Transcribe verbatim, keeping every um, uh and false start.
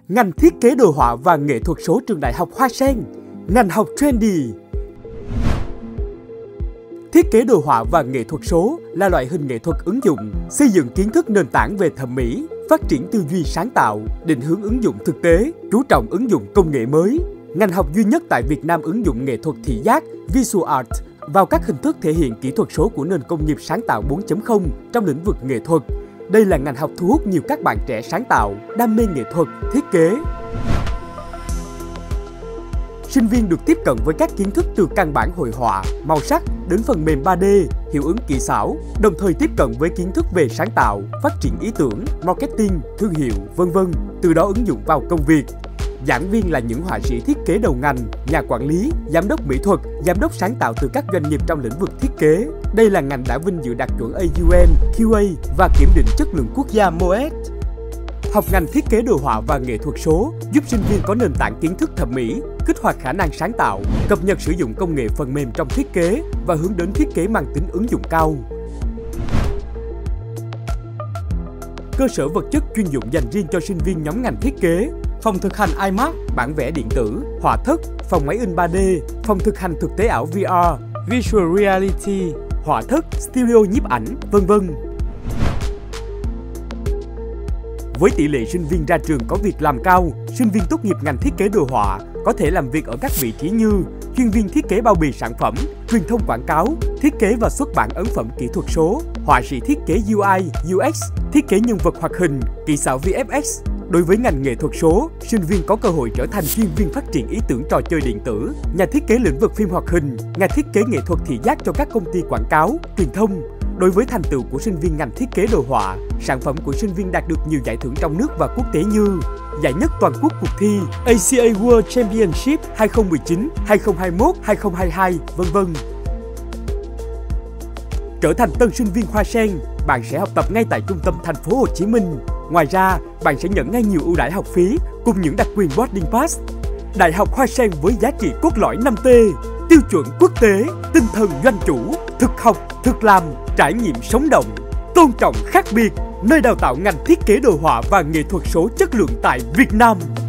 Ngành thiết kế đồ họa và nghệ thuật số trường Đại học Hoa Sen, ngành học trendy. Thiết kế đồ họa và nghệ thuật số là loại hình nghệ thuật ứng dụng, xây dựng kiến thức nền tảng về thẩm mỹ, phát triển tư duy sáng tạo, định hướng ứng dụng thực tế, chú trọng ứng dụng công nghệ mới. Ngành học duy nhất tại Việt Nam ứng dụng nghệ thuật thị giác, visual art vào các hình thức thể hiện kỹ thuật số của nền công nghiệp sáng tạo bốn chấm không trong lĩnh vực nghệ thuật. Đây là ngành học thu hút nhiều các bạn trẻ sáng tạo, đam mê nghệ thuật, thiết kế. Sinh viên được tiếp cận với các kiến thức từ căn bản hội họa, màu sắc đến phần mềm ba D, hiệu ứng kỹ xảo, đồng thời tiếp cận với kiến thức về sáng tạo, phát triển ý tưởng, marketing, thương hiệu, vân vân, từ đó ứng dụng vào công việc. Giảng viên là những họa sĩ thiết kế đầu ngành, nhà quản lý, giám đốc mỹ thuật, giám đốc sáng tạo từ các doanh nghiệp trong lĩnh vực thiết kế. Đây là ngành đã vinh dự đạt chuẩn A U N, Q A và kiểm định chất lượng quốc gia M O E T. Học ngành thiết kế đồ họa và nghệ thuật số giúp sinh viên có nền tảng kiến thức thẩm mỹ, kích hoạt khả năng sáng tạo, cập nhật sử dụng công nghệ phần mềm trong thiết kế và hướng đến thiết kế mang tính ứng dụng cao. Cơ sở vật chất chuyên dụng dành riêng cho sinh viên nhóm ngành thiết kế, phòng thực hành i mác, bản vẽ điện tử, họa thất, phòng máy in ba D, phòng thực hành thực tế ảo V R, Virtual Reality, họa thất, studio nhiếp ảnh, vân vân. Với tỷ lệ sinh viên ra trường có việc làm cao, sinh viên tốt nghiệp ngành thiết kế đồ họa có thể làm việc ở các vị trí như chuyên viên thiết kế bao bì sản phẩm, truyền thông quảng cáo, thiết kế và xuất bản ấn phẩm kỹ thuật số, họa sĩ thiết kế U I, U X, thiết kế nhân vật hoạt hình, kỹ xảo V F X. Đối với ngành nghệ thuật số, sinh viên có cơ hội trở thành chuyên viên phát triển ý tưởng trò chơi điện tử, nhà thiết kế lĩnh vực phim hoạt hình, nhà thiết kế nghệ thuật thị giác cho các công ty quảng cáo, truyền thông. Đối với thành tựu của sinh viên ngành thiết kế đồ họa, sản phẩm của sinh viên đạt được nhiều giải thưởng trong nước và quốc tế như giải nhất toàn quốc cuộc thi A C A World Championship hai không một chín, hai không hai mốt, hai không hai hai, vân vân. Trở thành tân sinh viên Hoa Sen, bạn sẽ học tập ngay tại trung tâm thành phố Hồ Chí Minh. Ngoài ra, bạn sẽ nhận ngay nhiều ưu đãi học phí cùng những đặc quyền boarding pass. Đại học Hoa Sen với giá trị cốt lõi năm T, tiêu chuẩn quốc tế, tinh thần doanh chủ, thực học, thực làm, trải nghiệm sống động, tôn trọng khác biệt, nơi đào tạo ngành thiết kế đồ họa và nghệ thuật số chất lượng tại Việt Nam.